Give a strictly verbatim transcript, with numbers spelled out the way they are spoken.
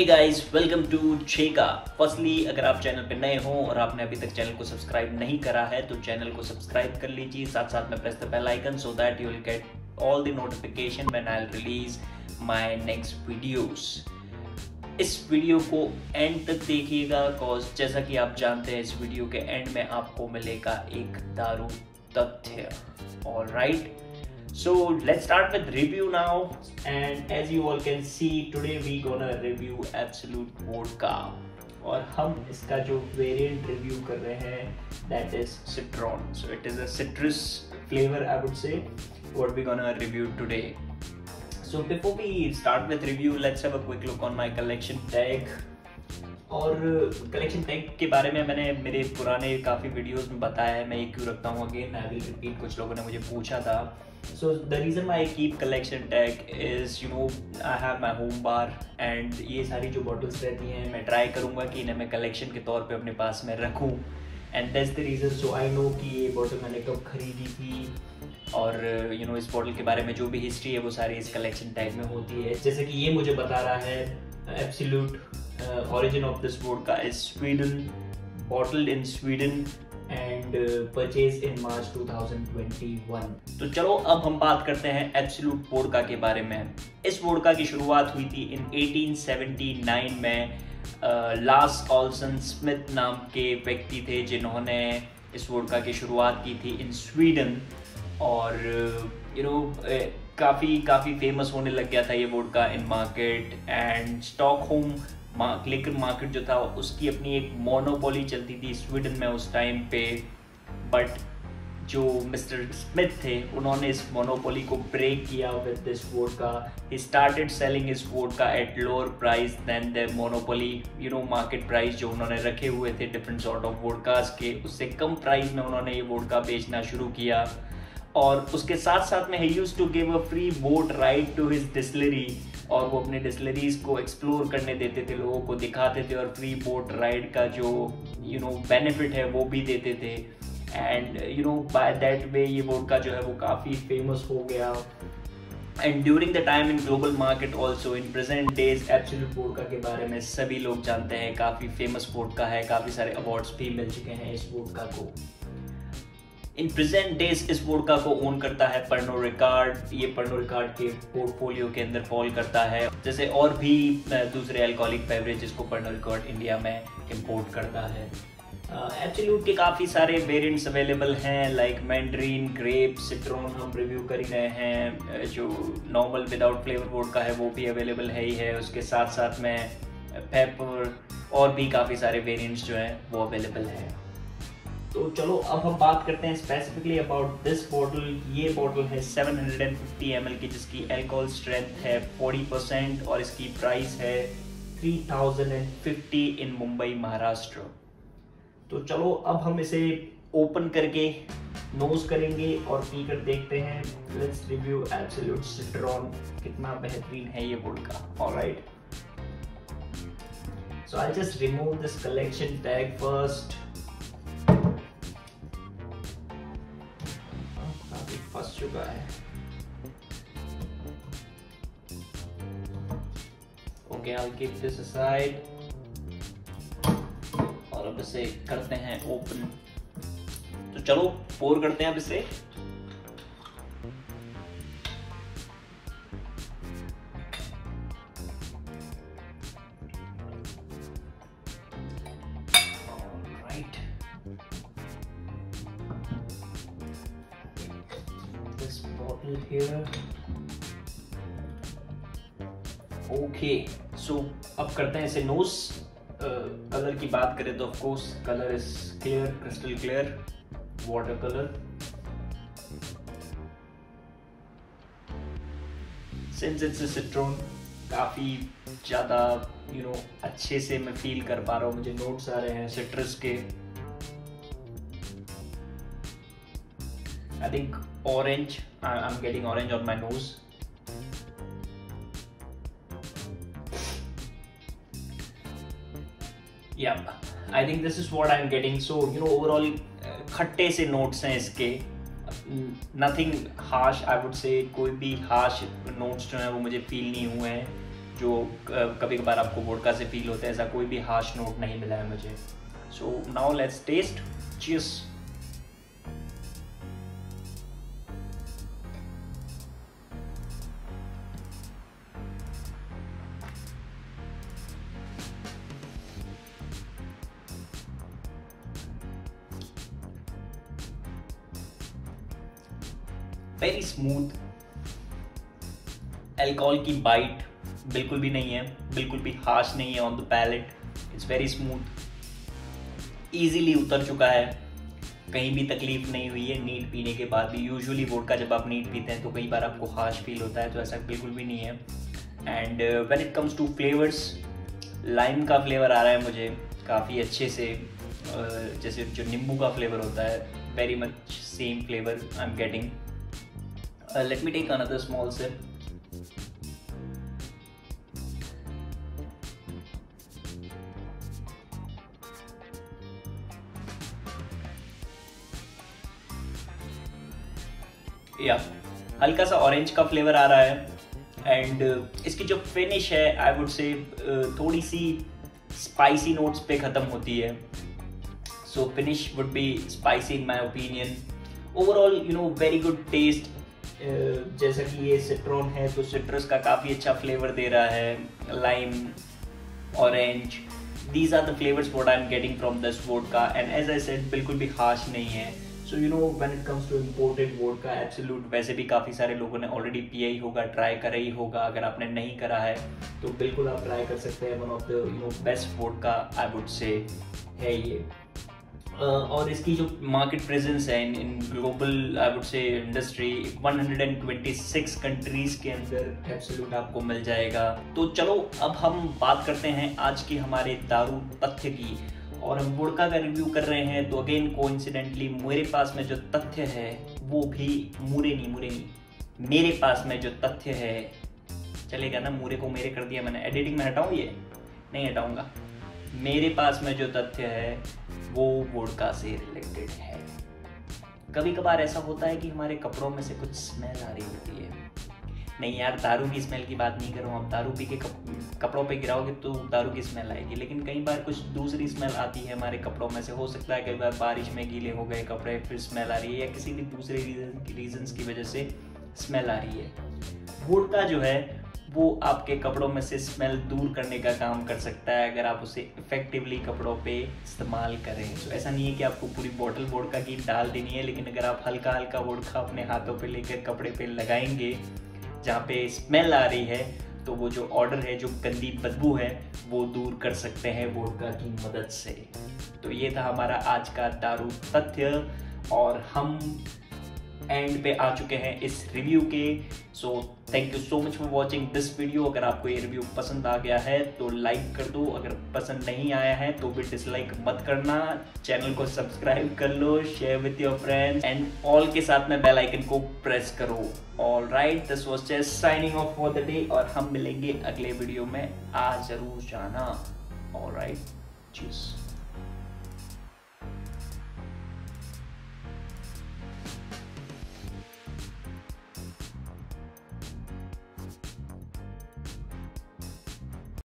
Guys, welcome to छेका। Firstly अगर आप चैनल पे नए हो और आपने अभी तक चैनल को सब्सक्राइब नहीं करा है तो चैनल को सब्सक्राइब कर लीजिए, साथ साथ में press the bell icon so that you will get all the notification when I will release my next videos. इस वीडियो को एंड तक देखिएगा बिकॉज जैसा कि आप जानते हैं इस वीडियो के एंड में आपको मिलेगा एक दारू तथ्य। Alright, so let's start with review now, and as you all can see today we gonna review Absolut Vodka और हम इसका जो वेरिएंट रिव्यू कर रहे हैं that is citron, so it is a citrus flavor I would say what we gonna review today. So before we start with review, let's have a quick look on my collection tag. और collection tag के बारे में मैंने मेरे पुराने काफ़ी videos में बताया है, मैं ये क्यों रखता हूँ अगेन आई विल रिपीट। कुछ लोगों ने मुझे पूछा था। So the reason my I keep collection tag is you know I have my home bar and ये सारी जो बॉटल्स रहती हैं मैं ट्राई करूँगा कि इन्हें मैं कलेक्शन के तौर पे अपने पास में रखूँ and that's the reason. So I know कि ये बॉटल मैंने कब खरीदी थी और यू you नो know, इस बॉटल के बारे में जो भी हिस्ट्री है वो सारी इस कलेक्शन टैग में होती है। जैसे कि ये मुझे बता रहा है Absolut Uh, origin of this vodka is Sweden, bottled in Sweden and uh, purchased in March twenty twenty-one. तो चलो अब हम बात करते हैं एब्सोल्यूट वोडका के बारे में। इस वोडका की शुरुआत हुई थी इन eighteen seventy-nine में। लास ऑल्सन स्मिथ नाम के व्यक्ति थे जिन्होंने इस वोडका की शुरुआत की थी इन स्वीडन और यू नो काफ़ी काफ़ी फेमस होने लग गया था ये vodka in market and Stockholm liquor market जो था उसकी अपनी एक मोनोपोली चलती थी स्वीडन में उस टाइम पे। बट जो मिस्टर स्मिथ थे उन्होंने इस मोनोपोली को ब्रेक किया with this vodka. He started selling इस vodka at lower price than the monopoly you know market price जो उन्होंने रखे हुए थे डिफरेंट सॉर्ट ऑफ वोडकास के, उससे कम प्राइस में उन्होंने ये वोडका बेचना शुरू किया। और उसके साथ साथ में ही used to give a free boat ride to his distillery और वो अपने डिस्टिलरीज को एक्सप्लोर करने देते थे, लोगों को दिखाते थे और फ्री बोट राइड का जो यू नो बेनिफिट है वो भी देते थे and you know by that way ये वोडका जो है वो काफ़ी फेमस हो गया। And during the time in global market also in present days Absolut vodka के बारे में सभी लोग जानते हैं, काफ़ी फेमस वोडका है, काफ़ी सारे अवार्ड्स भी मिल चुके हैं इस वोडका को। इन प्रेजेंट डेज इस वोडका को ओन करता है पर्नो रिकार्ड। ये पर्नो रिकार्ड के पोर्टफोलियो के अंदर फॉल करता है, जैसे और भी दूसरे अल्कोहलिक बेवरेजेस को पर्नो रिकार्ड इंडिया में इंपोर्ट करता है। एब्सोल्यूट के काफ़ी सारे वेरिएंट्स अवेलेबल हैं लाइक मैंड्रीन, ग्रेप, सिट्रॉन हम रिव्यू कर ही रहे हैं। जो नॉर्मल विदाउट फ्लेवर वोडका है वो भी अवेलेबल है ही है, उसके साथ साथ में पेपर और भी काफ़ी सारे वेरिएंट्स जो हैं वो अवेलेबल हैं। तो चलो अब हम बात करते हैं स्पेसिफिकली अबाउट दिस बॉटल। ये बॉटल है seven hundred fifty M L की जिसकी अल्कोहल स्ट्रेंथ है forty परसेंट और इसकी प्राइस है three thousand fifty इन मुंबई महाराष्ट्र। तो चलो अब हम इसे ओपन करके नोज करेंगे और पीकर देखते हैं। लेट्स रिव्यू एब्सोल्यूट सिट्रॉन, कितना बेहतरीन है ये vodka. Alright, so I just remove this collection tag first. फंस चुका है। Okay, I will keep this aside और अब इसे करते हैं ओपन। तो चलो पोर करते हैं अब इसे। Alright, this bottle here. Okay, so अब करते हैं इसे नोज। कलर की बात करें तो of course colour is clear, crystal clear water colour. Since it's a citron काफी ज्यादा यू नो अच्छे से मैं फील कर पा रहा हूँ, मुझे नोट्स आ रहे हैं सिट्रस के। I think orange, I'm getting orange on my nose. Yeah, I think this is what I'm getting. So you know overall खट्टे से नोट्स हैं इसके, नथिंग हार्श आई वुड से, कोई भी हार्श नोट्स जो हैं वो मुझे फील नहीं हुए हैं। जो कभी कभार आपको वोडका से फील होता है, ऐसा कोई भी हार्श नोट नहीं मिला है मुझे। So now let's taste. Cheers. Very smooth, alcohol की बाइट बिल्कुल भी नहीं है, बिल्कुल भी हार्श नहीं है on the palate. It's very smooth, easily उतर चुका है, कहीं भी तकलीफ नहीं हुई है नीट पीने के बाद भी। यूजुअली वोडका जब आप नीट पीते हैं तो कई बार आपको हार्श फील होता है, तो ऐसा बिल्कुल भी नहीं है। And when it comes to flavours, lime का फ्लेवर आ रहा है मुझे काफ़ी अच्छे से, uh, जैसे जो नींबू का फ्लेवर होता है, very much same flavour I am getting. Let me take another small sip. या हल्का सा ऑरेंज का फ्लेवर आ रहा है, एंड uh, इसकी जो फिनिश है आई वुड से थोड़ी सी स्पाइसी नोट्स पे ख़त्म होती है। So finish would be spicy in my opinion. Overall you know very good taste. जैसा कि ये सिट्रॉन है तो सिट्रस का काफ़ी अच्छा फ्लेवर दे रहा है, lime, orange, these are the flavours what I am getting from this vodka. And as I said बिल्कुल भी हार्श नहीं है। So you know when it comes to imported vodka Absolut, वैसे भी काफ़ी सारे लोगों ने ऑलरेडी पिया ही होगा, ट्राई करा ही होगा। अगर आपने नहीं करा है तो बिल्कुल आप ट्राई कर सकते हैं। One of the you know best vodka I would say है ये। uh, और इसकी जो मार्केट प्रेजेंस है in in global I would say industry, one hundred twenty six countries के अंदर एब्सोल्यूट आपको मिल जाएगा। तो चलो अब हम बात करते हैं आज की हमारे दारू तथ्य की, और हम वोडका का रिव्यू कर रहे हैं। तो अगेन कोइंसिडेंटली मेरे पास में जो तथ्य है वो भी मूरे नहीं मूरे नहीं मेरे पास में जो तथ्य है, चलेगा ना, मूरे को मेरे कर दिया मैंने, एडिटिंग में हटाऊं, ये नहीं हटाऊंगा। मेरे पास में जो तथ्य है वो वोडका से रिलेटेड है। कभी कभार ऐसा होता है कि हमारे कपड़ों में से कुछ स्मेल आ रही होती है। नहीं यार, दारू की स्मेल की बात नहीं कर रहा हूँ। आप दारू पी के कप, कपड़ों पे गिराओगे तो दारू की स्मेल आएगी, लेकिन कई बार कुछ दूसरी स्मेल आती है हमारे कपड़ों में से। हो सकता है कई बार बारिश में गीले हो गए कपड़े, फिर स्मेल आ रही है, या किसी भी दूसरे रीजन की रीजन्स की वजह से स्मेल आ रही है। वोडका जो है वो आपके कपड़ों में से स्मेल दूर करने का काम कर सकता है अगर आप उसे इफेक्टिवली कपड़ों पे इस्तेमाल करें। तो ऐसा नहीं है कि आपको पूरी बोतल वोडका की डाल देनी है, लेकिन अगर आप हल्का हल्का वोडका अपने हाथों पे लेकर कपड़े पे लगाएंगे जहाँ पे स्मेल आ रही है, तो वो जो ऑर्डर है, जो गंदी बदबू है, वो दूर कर सकते हैं वोडका की मदद से। तो ये था हमारा आज का दारू तथ्य, और हम एंड पे आ चुके हैं इस रिव्यू के। So thank you so much for watching this video. अगर आपको ये रिव्यू पसंद आ गया है तो लाइक कर दो, अगर पसंद नहीं आया है तो भी डिसलाइक मत करना। चैनल को सब्सक्राइब कर लो, share with your friends, and all के साथ में बेल आइकन को प्रेस करो। All right, this was just signing off for the day, और हम मिलेंगे अगले वीडियो में। आ जरूर जाना। All right, cheers.